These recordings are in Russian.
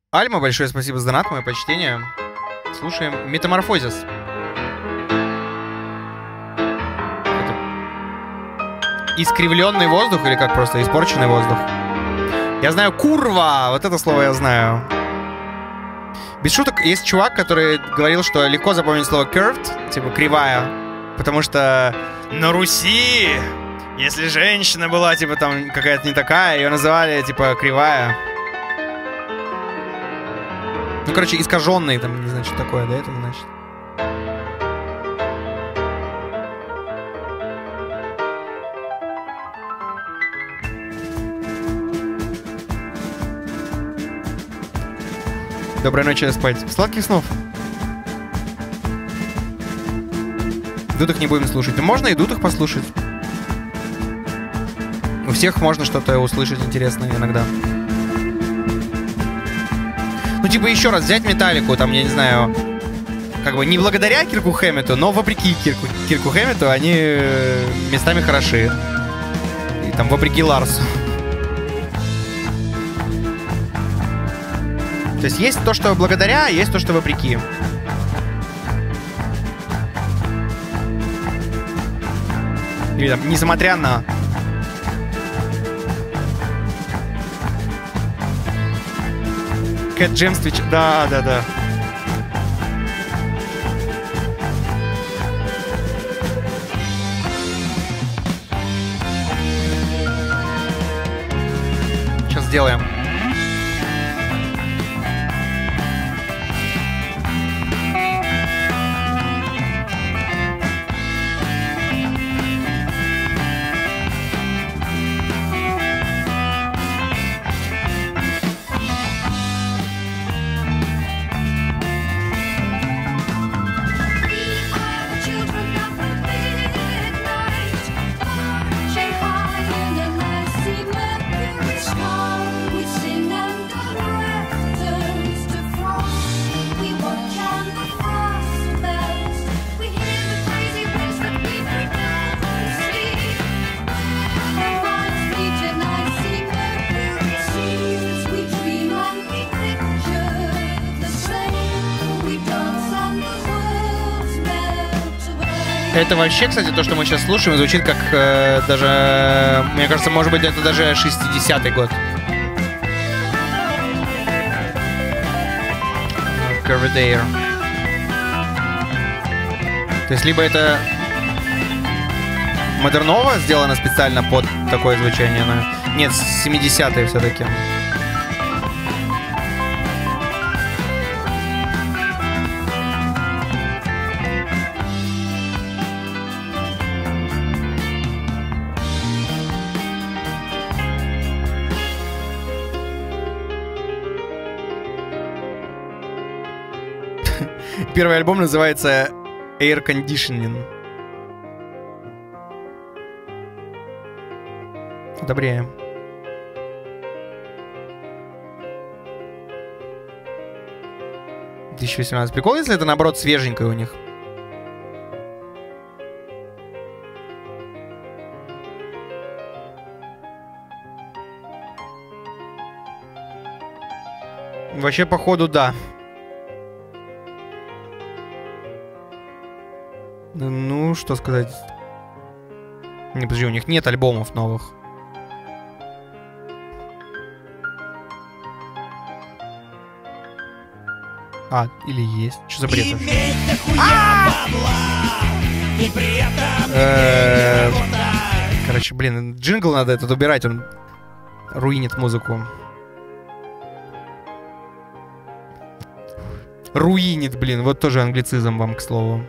Альма, большое спасибо за донат, мое почтение. Слушаем Метаморфозис. Это искривленный воздух или как просто испорченный воздух? Я знаю курва, вот это слово я знаю. Без шуток, есть чувак, который говорил, что легко запомнить слово curved, типа кривая, потому что на Руси, если женщина была, типа, там какая-то не такая, ее называли, типа, кривая. Ну, короче, искаженный, там, не знаю, что такое, да, это значит. Доброй ночи, спать. Сладких снов. Дудах не будем слушать. Ну, можно и дудах послушать. У всех можно что-то услышать интересное иногда. Ну, типа, еще раз взять Металлику, там, я не знаю, как бы не благодаря Кирку Хэммету, но вопреки Кирку Хэммету они местами хороши. И там вопреки Ларсу. То есть то, что благодаря, а есть то, что вопреки. Или там, несмотря на... Кэт Джемс Твич... Да. Сейчас сделаем. Это вообще, кстати, то, что мы сейчас слушаем, звучит как даже, мне кажется, может быть, это даже 60-й год. Curved Air. То есть либо это модерново сделано специально под такое звучание, но... Нет, 70-е все-таки. Первый альбом называется Air Conditioning. Одобряем. «2018». Прикол, если это, наоборот, свеженькое у них. Вообще, походу, да. Ну, что сказать. Не, подожди, у них нет альбомов новых. А, или есть. Что за бред? Короче, блин, джингл надо этот убирать, он руинит музыку. Руинит, блин, вот тоже англицизм вам, к слову.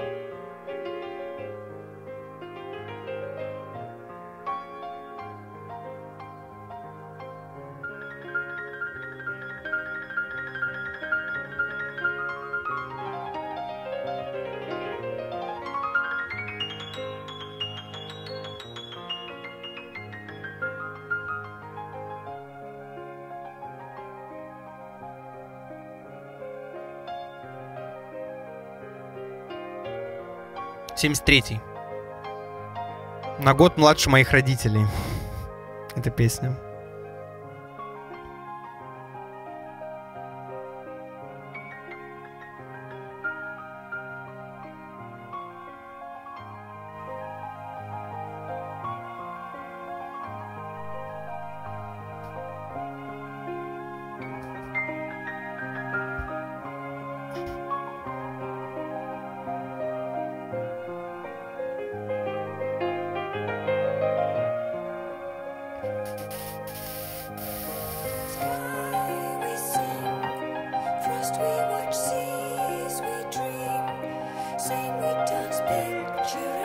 — 73-й. На год младше моих родителей. Эта песня.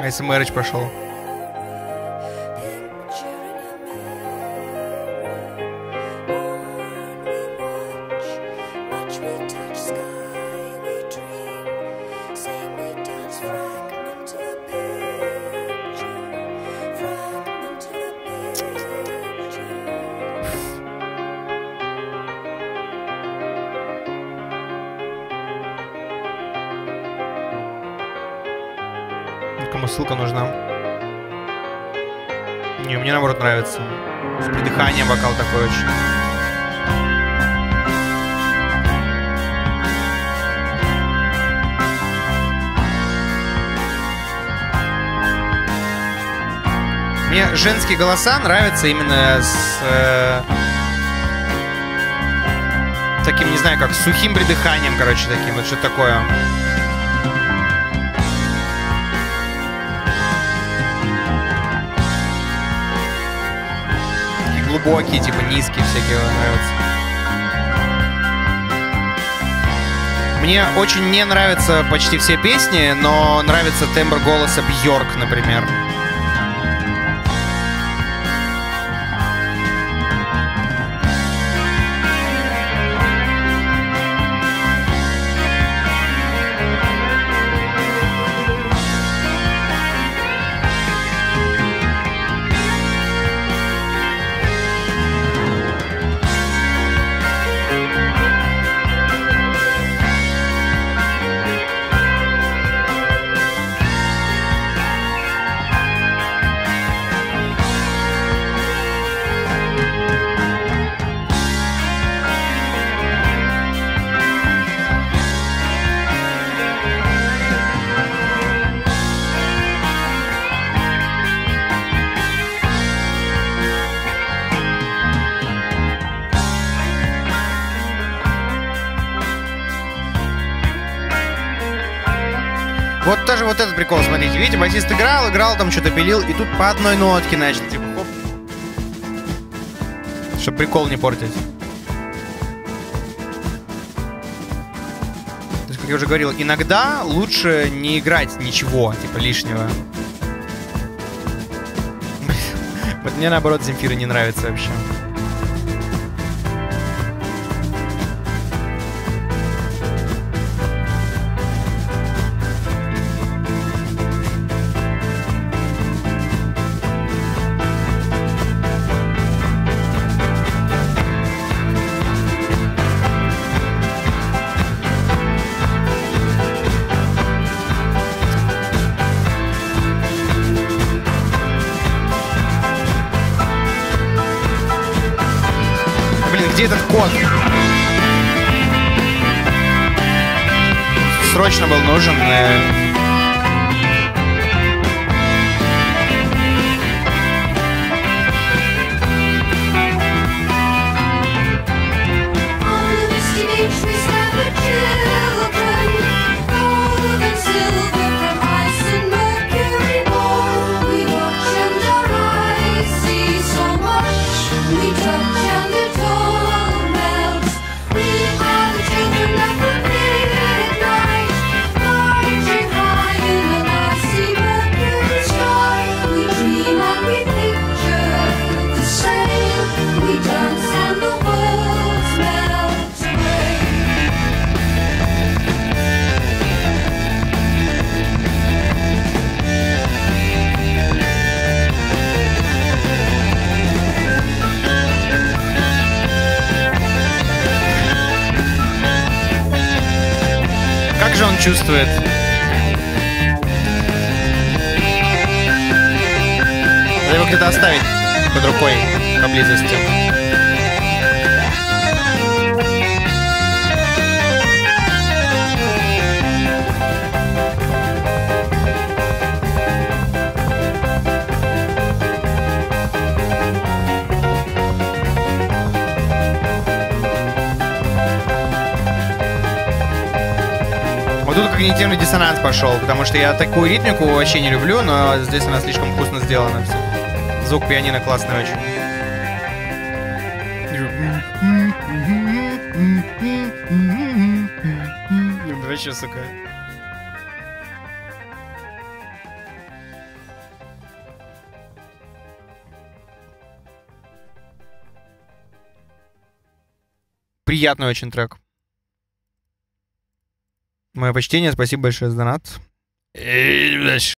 АСМРыч пошел. Кому ссылка нужна? Не, мне наоборот нравится. С придыханием вокал такой очень. Мне женские голоса нравятся именно с таким, не знаю, как сухим придыханием, короче, таким, вот что-то такое. Глубокие, типа низкие всякие нравятся. Мне очень не нравятся почти все песни, но нравится тембр голоса Бьорк, например. Вот тоже вот этот прикол, смотрите. Видите, басист играл, там что-то пилил, и тут по одной нотке начал, типа, хоп. Чтоб прикол не портить. То есть, как я уже говорил, иногда лучше не играть ничего, типа, лишнего. Вот мне, наоборот, Земфира не нравится вообще. Где этот код? Срочно был нужен. Как же он чувствует? Надо его где-то оставить под рукой поблизости. Вот тут когнитивный диссонанс пошел, потому что я такую ритмику вообще не люблю, но здесь она слишком вкусно сделана. Все. Звук пианино классный очень. Вообще, сука. Приятный очень трек. Мое почтение, спасибо большое за донат.